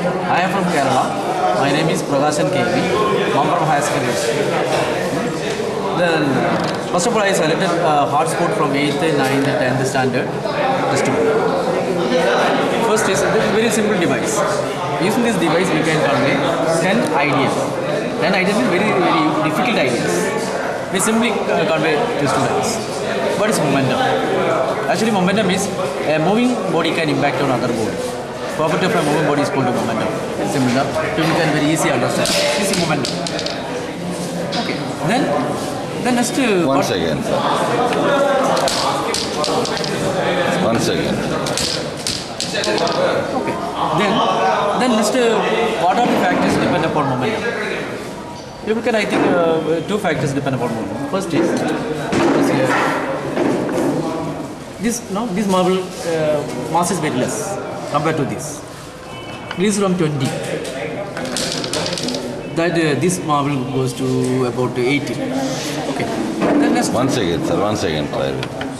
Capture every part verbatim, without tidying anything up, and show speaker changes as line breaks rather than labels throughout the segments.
I am from Kerala. My name is Prakashan K V. I'm from high school. Then, first of all, I selected uh, hard sport from eighth, ninth, tenth standard. Just to First is a very simple device. Using this device, we can convey ten ideas. ten ideas is very, very difficult ideas. We simply uh, convey to students. What is momentum? Actually, momentum is a moving body can impact on other body. Property of a moving body is called momentum. It's similar. People can very easily understand. This is momentum. Okay. Then, then next. Uh,
One second. One second.
Okay. Then, then next, uh, what are the factors depend upon momentum? People can, I think, uh, two factors depend upon momentum. First is, is here. This no, this marble uh, mass is very less compared to this. This is from twenty. That uh, this marble goes to about eighty. Okay. Then next.
One second, sir. One second. Try.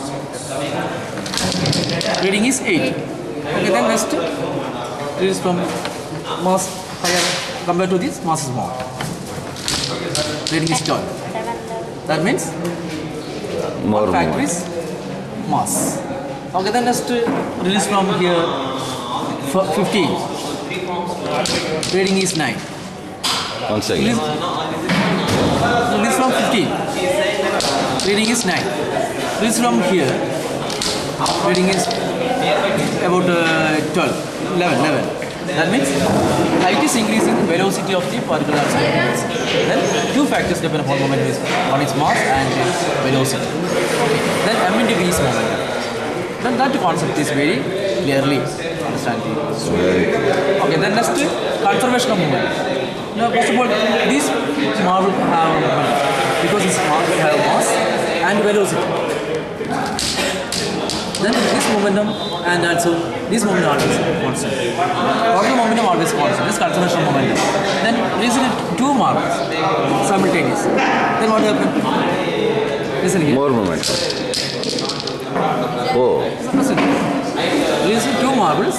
Reading is eight. Okay. Then next. This is from mass higher compared to this mass is small. Reading is twelve. That means
More.
one factor is mass. Okay, then next release from here fifteen. Reading is nine.
One second.
Release, release from fifteen. Reading is nine. Release from here. Reading is about uh, twelve. eleven. eleven. That means height is increasing the velocity of the particular substance. Then two factors depend upon momentum. One is mass and velocity. Then m into v is momentum. Then that concept is very clearly understanding. Okay, then next conservation of momentum. Now, first of all, this marble have momentum because this marble have mass and velocity. Then this momentum and also this momentum always constant. Total momentum always constant. This conservation of momentum. Then listen to two marbles simultaneous. Then what happens? Listen here.
More momentum. Oh.
Listen. Listen two marbles.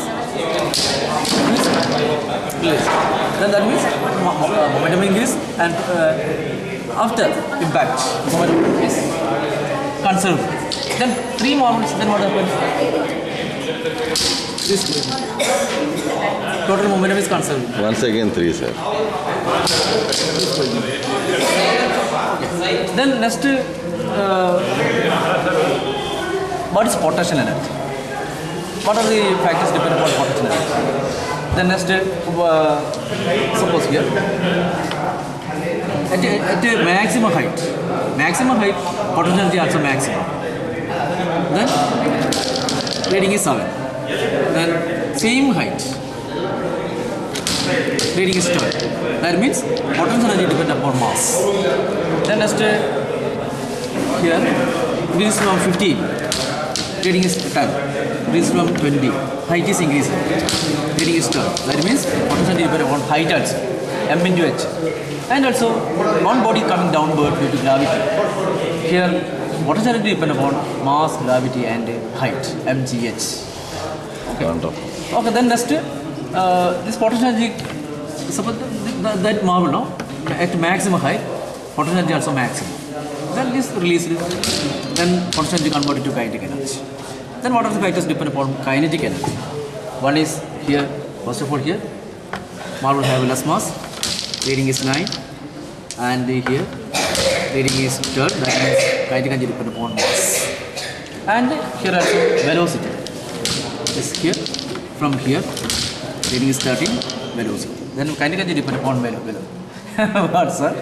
Place. Then that means momentum increase and uh, after impact momentum is conserved. Then three marbles. Then what happens? This total momentum is conserved.
Once again, three, sir.
Okay. Then next, uh, what is potential energy? What are the factors depending upon potential energy? Then next, uh, suppose here, at a, at a maximum height, maximum height, potential energy also maximum. Then reading is seven. Then same height, reading is twelve. That means potential energy depends upon mass. Then next here, this is from fifteen, reading is ten. This is from twenty, height is increasing, reading is twelve. That means potential energy depends upon height also, m into h. And also one body coming downward due to gravity. Here, potential energy depends upon mass, gravity and height, mgh. Okay.
Wonderful.
Okay, then next, uh, this potential energy, suppose that, that marble, no, at maximum height, potential energy also maximum. Then this release, then potential energy converted to kinetic energy. Then what are the factors depend upon kinetic energy? One is here, first of all here, marble have less mass, reading is nine, and here, reading is twelve, that means kinetic energy depend upon mass. And here also velocity. Is here, from here, reading is thirteen, velocity. Then kinetic energy depend upon velocity. What, sir?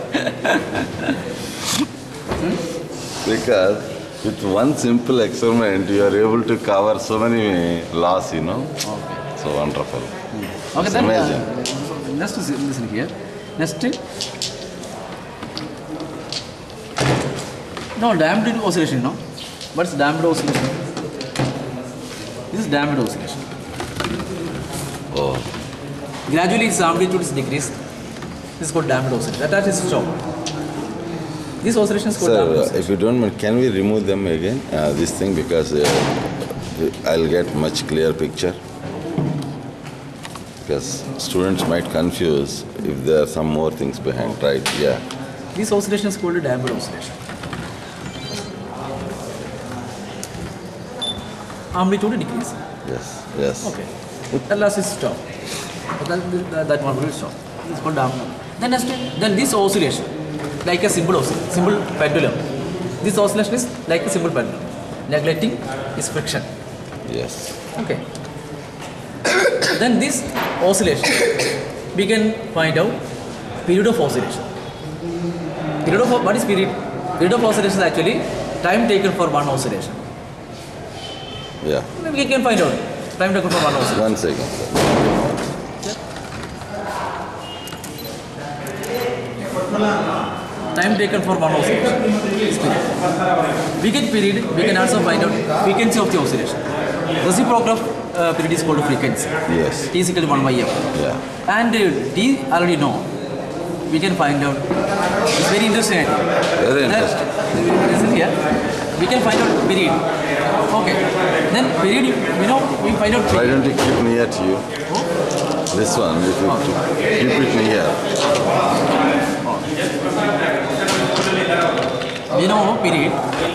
hmm? Because with one simple experiment, you are able to cover so many laws, you know.
Okay.
So wonderful.
Hmm. Okay,
it's
then
amazing.
Uh, next, listen here. Next, no damped oscillation, no. What's damped oscillation? This is damped oscillation.
Oh.
Gradually its amplitude is decreased. This is called damped oscillation. That is stop. This oscillation is called
Sir,
damped
uh,
oscillation.
if you don't mind, can we remove them again, uh, this thing, because uh, I'll get much clear picture. because students might confuse if there are some more things behind, right? Yeah.
This oscillation is called a damped oscillation. Amplitude decrease.
Yes. Yes.
Okay. At last is stop. That, that, that one will stop. It's called damped. Then, next, then this oscillation, like a simple oscillation, simple pendulum. This oscillation is like a simple pendulum. Neglecting is friction.
Yes.
Okay. Then this oscillation, we can find out period of oscillation. Period of what is period? Period of oscillation is actually time taken for one oscillation.
Yeah.
We can find out time taken for one oscillation.
One second, sir.
Time taken for one oscillation is period. We get period, we can also find out frequency of the oscillation. Reciprocal of uh, period is called frequency.
Yes.
T is equal to one by f.
Yeah.
And uh, D already know. We can find out. It's very interesting.
Very interesting.
Listen here. We can find out period. Okay. Then period, you know, we find out
Why
period.
don't you keep near to you?
Oh.
This one, if you keep it near.
We know period.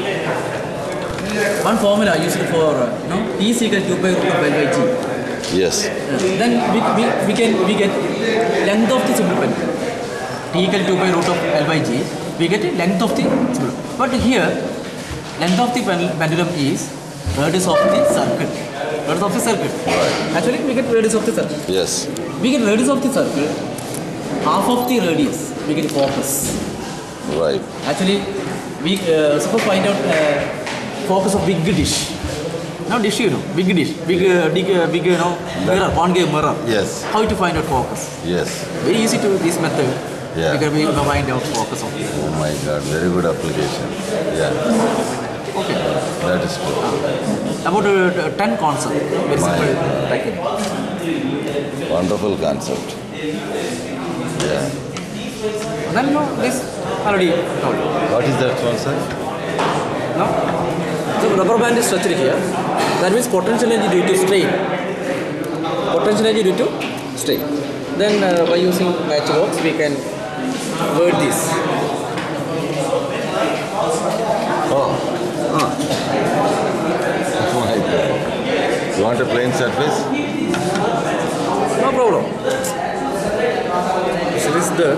One formula used for, uh, you know, T is equal to two pi root of L by G.
Yes.
Uh, then we, we, we can we get length of the simple pendulum. T equal to two pi root of L by G. We get length of the simple. But here, length of the pendulum is radius of the circle. Radius of the circle.
Right.
Actually, we get radius of the circle.
Yes.
We get radius of the circle. Half of the radius we get focus.
Right.
Actually, we uh, suppose find out uh, focus of big dish. Now dish, you know, big dish, big, uh, big, uh, big, you know, mirror, concave mirror.
Yes.
How to find out focus?
Yes.
Very easy to this method.
Yeah.
We can we can find out focus of it.
Oh my God, very good application. Yeah.
Okay.
That is true.
About uh, ten concept. Very
My
simple.
God.
Technique.
Wonderful concept. Yeah.
Then no, this already told.
What is that one, sir?
No. So rubber band is structured here. That means potential energy due to strain. Potential energy due to strain. Then uh, by using matchbox we can word this.
Oh.
Ah.
Oh my God. You want a plain surface?
No problem. So this is the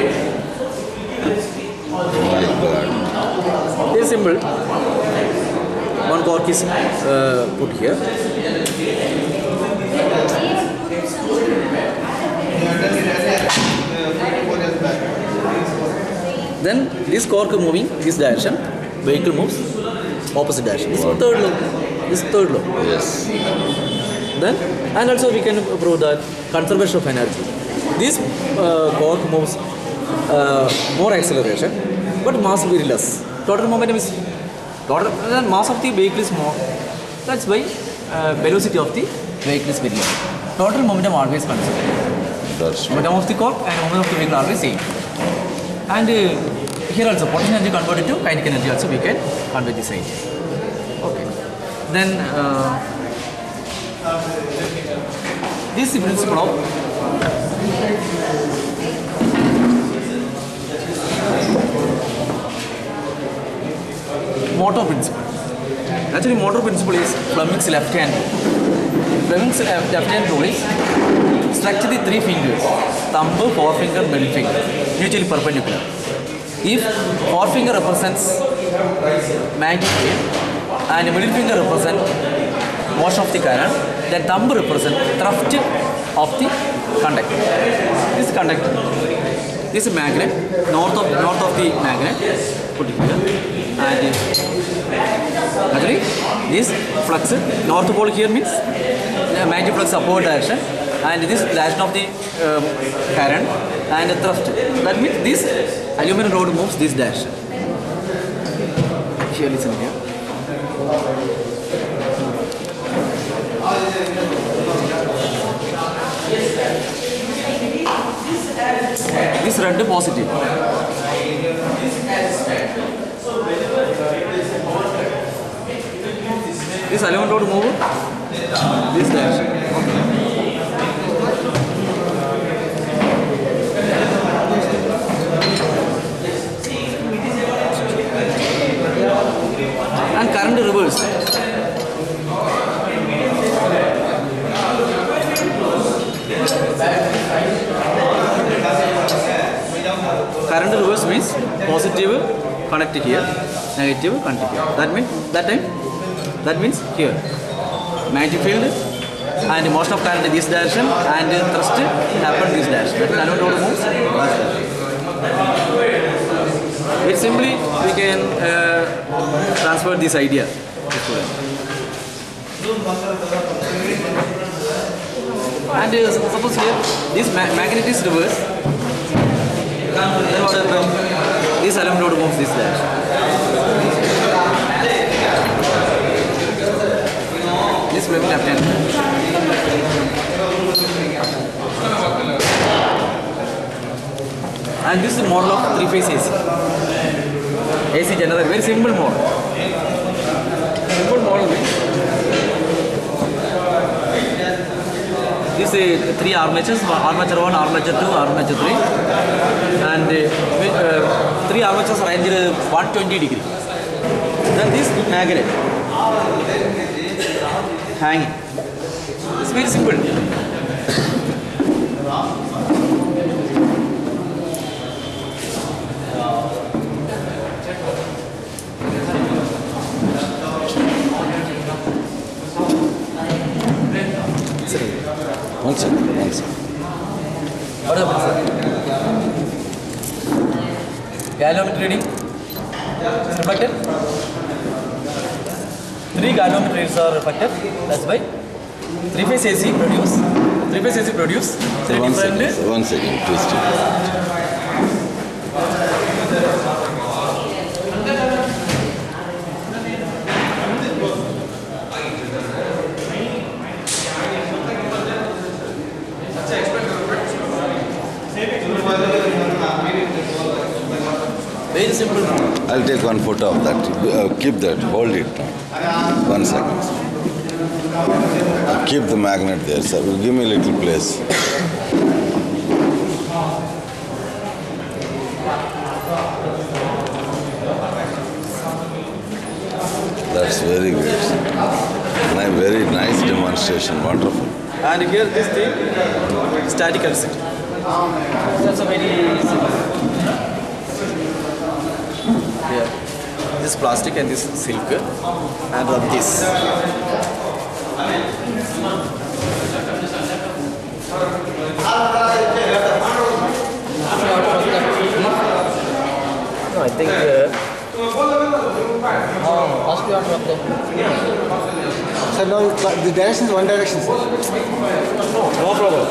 Oh my God.
very simple. One cork is uh, put here. Then this cork moving this direction, vehicle moves opposite direction. This is third law. This is third law.
Yes.
Then and also we can prove that conservation of energy. This uh, cork moves uh, more acceleration, but mass very less. Total momentum is total. Then mass of the vehicle is more. That's why uh, velocity of the vehicle is very low. Total momentum always constant.
That's true.
Momentum of the cork and momentum of the vehicle are always same. And uh, here also potential energy converted to kinetic energy also we can convert this idea. Okay. Then uh, this is the principle of motor principle. Actually, motor principle is Fleming's left hand rule. Fleming's left hand rule is structure the three fingers, thumb, forefinger, middle finger, mutually perpendicular. If forefinger represents magnetic field and middle finger represents motion of the current, then thumb represents thrust of the conductor. This is conductor. This is magnet, north of north of the magnet, put it here, and actually this flux, north pole here means the magnetic flux upward direction, and this direction of the um, current and thrust. That means this aluminum rod moves this direction. Here, listen here. This red positive. This aluminum rod move this direction. Current reverse means positive connect here, negative connect here. That means that time. That means here. Magnetic field and motion of current in this direction and thrust happen in this direction. That current road moves. It's simply we can uh, transfer this idea. And uh, suppose here this ma magnet is reverse. Then what happens? This alarm node moves this direction. This will be left hand. And this is the model of three-phase A C. A C generator, very simple model. Simple model means this is three armatures, armature one, armature two, armature three, and uh, uh, three armatures arranged one hundred twenty degree. Then this magnet hanging. It's very simple.
One second, one second.
What happens, sir? Galvanometer reading is reflected. Three galvanometer readings are reflected. That's why three-phase A C produce. Three-phase A C produce three
One
different.
second, one second, please.
Very simple.
I'll take one photo of that. Uh, keep that, hold it. One second. Uh, keep the magnet there, sir. Give me a little place. That's very good. My very nice demonstration. Wonderful.
And here this thing, static electricity. That's a very simple. Here, this plastic and this silk, and rub this. No, I think. Uh, oh, first you have to rub them.
So now the direction is one direction, sir.
No problem.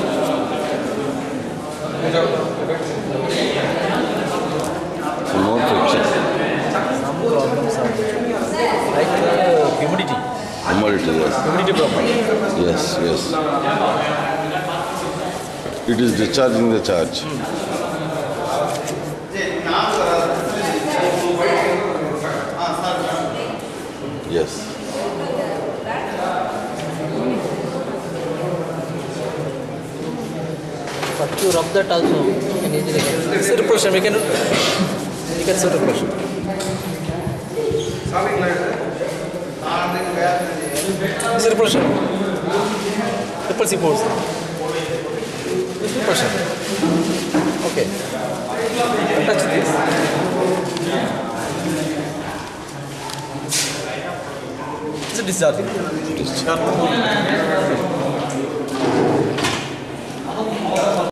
Some more friction.
Some problems are there. Like uh, humidity.
Humidity, yes.
Humidity problem.
Yes, yes. It is discharging the charge. Yes.
But to rub that also, you can easily get.
It's a repression. We can, we can set repression. It's a repression. Repulsive force. It's repression. Okay. Touch this. It's a discharging.
Discharge.